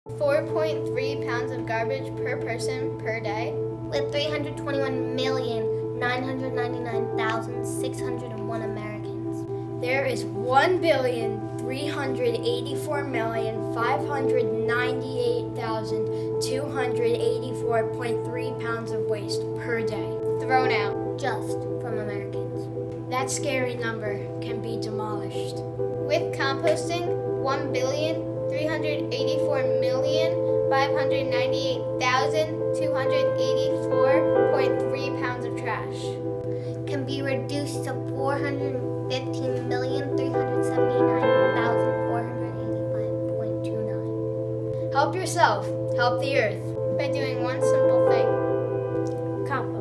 4.3 pounds of garbage per person per day. With 321,999,601 Americans. There is 1,384,598,284.3 pounds of waste per day Thrown out. Just from Americans. That scary number can be demolished. With composting, 1,384,598,284.3 pounds of trash can be reduced to 415,379,485.29. Help yourself, help the earth. by doing one simple thing. Compost.